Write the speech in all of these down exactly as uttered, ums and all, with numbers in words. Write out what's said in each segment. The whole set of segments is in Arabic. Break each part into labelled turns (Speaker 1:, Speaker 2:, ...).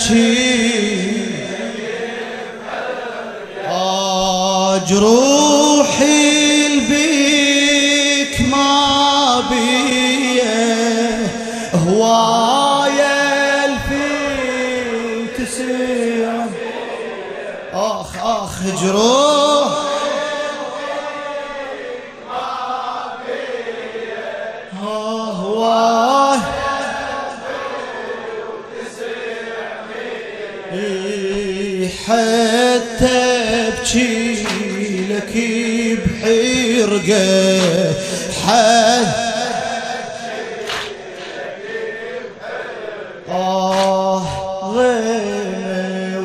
Speaker 1: ابكي آه جروحي البيك ما بيه هوايا الفي تسير اخ اخ جروح هواي حتى ابكي لك بحرقه حد آه غيمة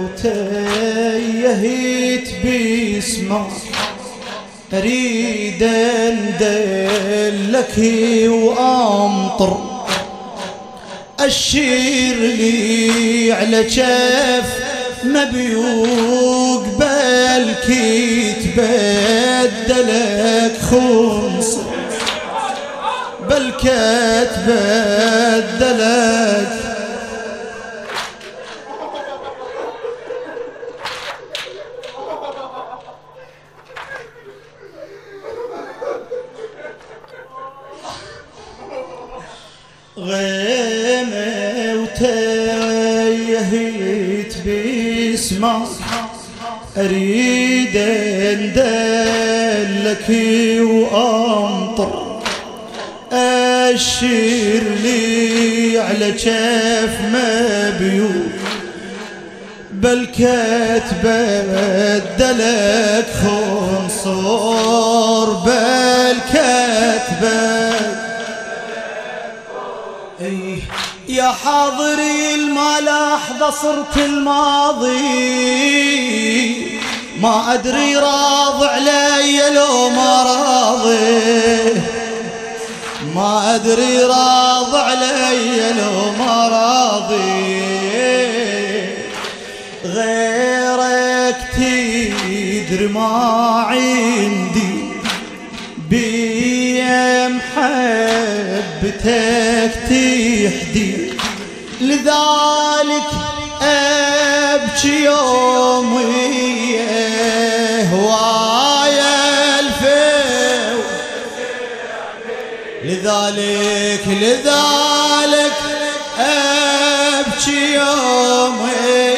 Speaker 1: وتيهت باسمك أريد أندلك وأمطر أشير لي على جف ما بيقبل كي تبدلك خمس بل كتبدلك غيمة وتيهت باسمك أريد أندلك وأمطر أشير لي على جف ما بيوت بل كتبدلك خنصر بل كتبدلك يا حاضري الما لحظة صرت الماضي ما أدري راضي علي لو ما راضي ما أدري راضي علي لو ما راضي غيرك تدري ما عندي بيم حبتك تحدي لذلك أبكي يومي هوايا الفو لذلك لذلك أبكي يومي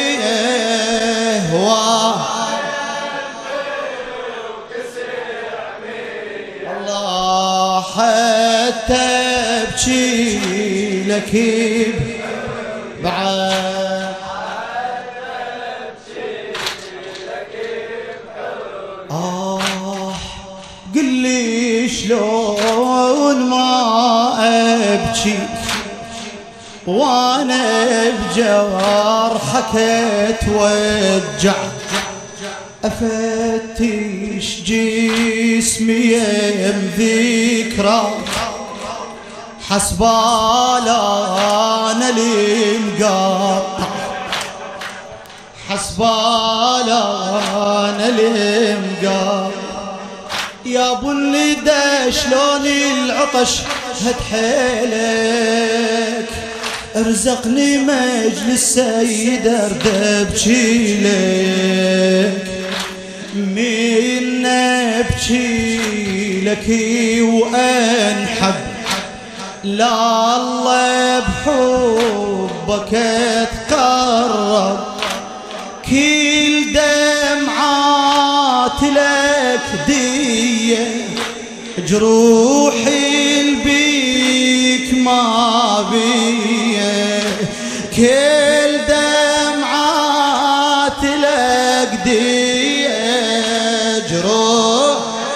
Speaker 1: هوايا الله حتى أبكي لك بعد آه قل لي شلون ما أبكي وانا بجرحك اتوجع افتش جسمي يم ذكرى حسبالا انا اللي مقطع حسبالا انا اللي مقطع يا ابو اللي شلون العطش هد حيلك ارزقني مجلس سيد ابكي لك من ابكي لك وانحب لا الله بحبك اتقرب كل دمعات لك دية جروحي البيك ما بيه كل دمعات لك دية جروح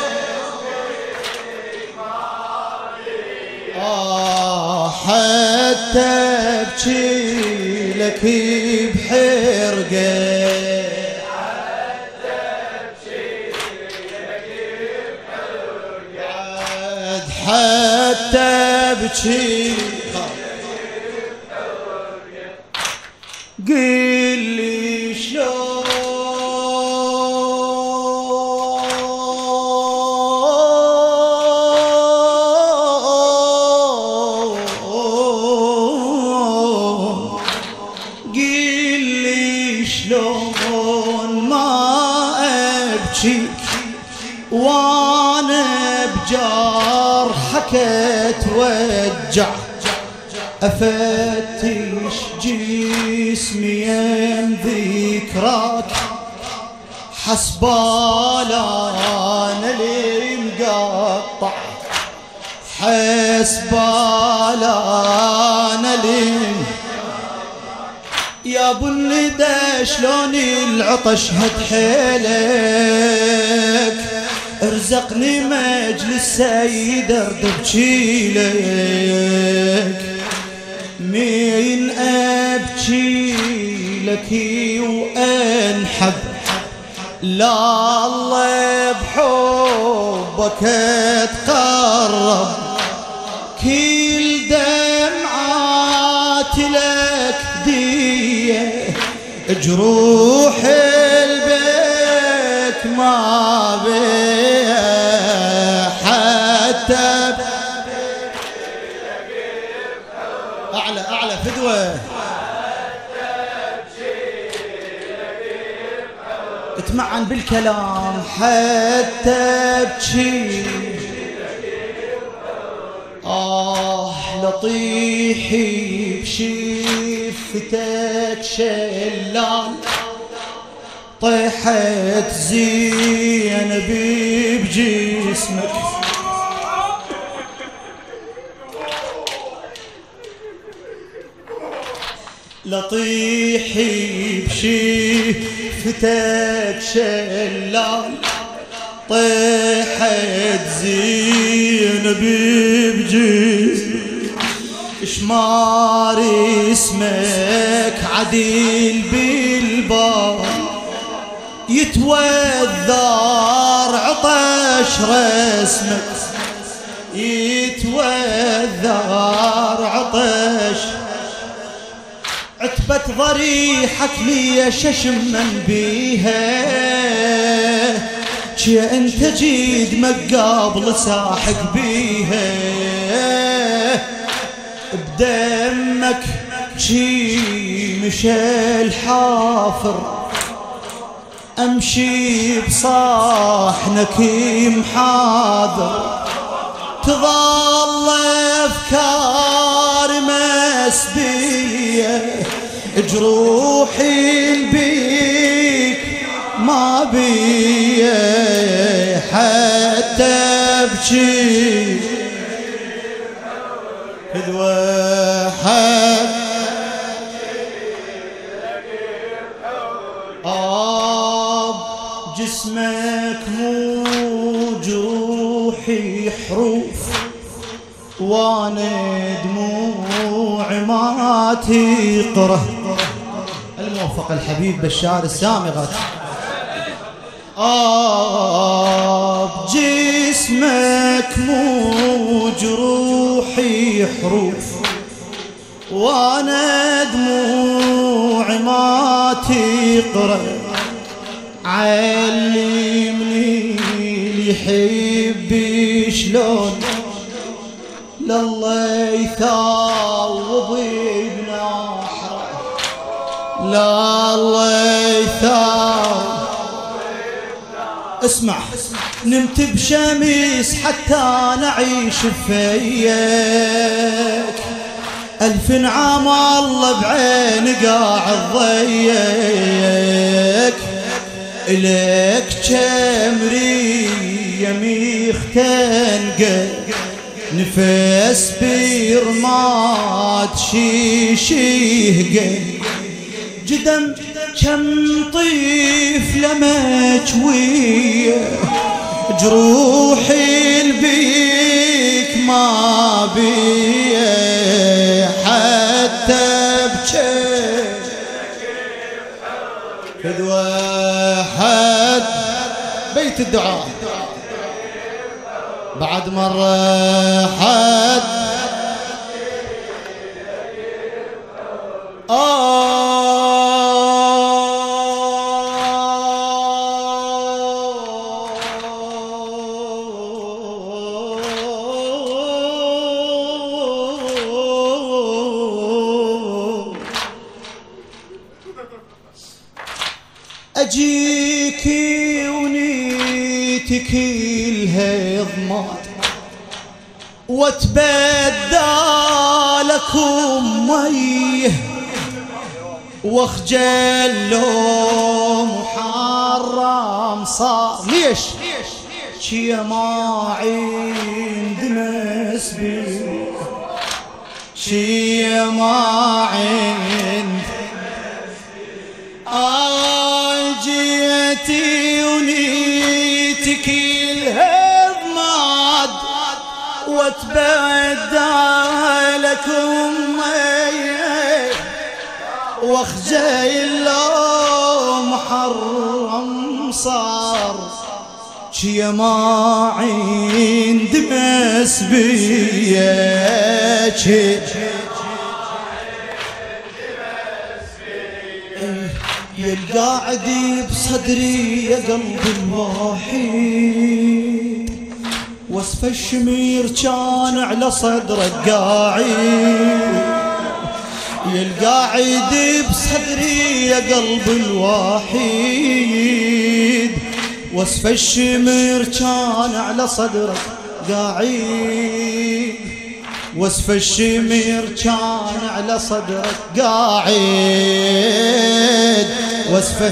Speaker 1: آه حتى ابكي لك بحرقه حتى ابكي قل لي شلون قل واتوجع افتش جسمي يم ذكراك حسبالا انا اللي مقطع حسبالا انا اللي يا ابو الندى شلون العطش هد حيلك ارزقني مجلس سيد ارد بجيلك مين ابكي لك وانحب لا الله بحبك اتقرب كل دمعات لك ديه جروح البيك ما بيه حتى اعلى اعلى فدوه اتمعن بالكلام حتى ابكي آه لطيحي بشفتك شلال طيحت زينب بجسمك لطيحي بشفتك شلال طيحت زينب بجسمك شمار اسمك عديل بالبار يتوذر عطش رسمك يتوذر عطش عتبة ضريحك لي ششمن بيها شي انت جيد مقابل ساحق بيها بدمك شي مشى الحافر امشي بصاحنك محاضر تظل افكار مسبيه جروحي البيك ما بيه حتى ابكي فدوه حتى آب جسمك مو جروحي حروف وانا دموعي ما تقره الموفق الحبيب بشار السامغة آب جسمك مو جروحي حروف وانا دموعي ما تقره علمني اللي يحب شلون لله يثاوب بنحره لله يثاوب اسمع نمت بشمس حتى نعيش فيك ألف نعم الله بعين قاعد ضيك إليك جمري يميخ تنقى نفس بيرمات شيشيه جدم كم طيف لمجويه جروحي البيك ما بيه حتى بجي فدوه حد بيت الدعاء بعد مرة حد أجيكي ونيتك الها ضماد واتبدالكم مي واخجل لو محرم صار. ليش؟ شي ما عند نسبي، شي ما عند جيتي ونيتك الهضماد واتبدالكم واخجل لو محرم صار. شي ما عند مسبية شي القاعد بصدري يا قلبي الوحيد وصف الشمير كان على صدرك قاعد. يا القاعد بصدري يا قلبي الوحيد وصف الشمير كان على صدرك قاعد. وصف الشمير كان على صدرك قاعد. وصفه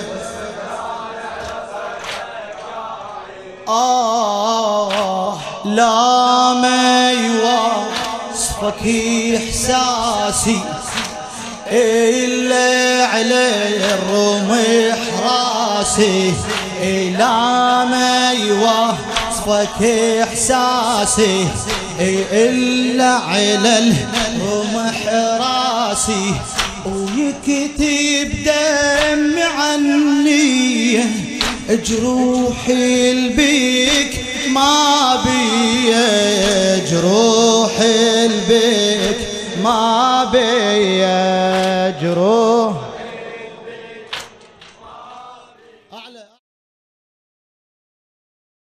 Speaker 1: آه لا ما يوصفك إحساسي إلا على الرمح راسي. لا ما يوصفك إحساسي إلا على الرمح راسي. ويكتب دم عني جروحي البيك ما بي، جروحي البيك ما بي جروح.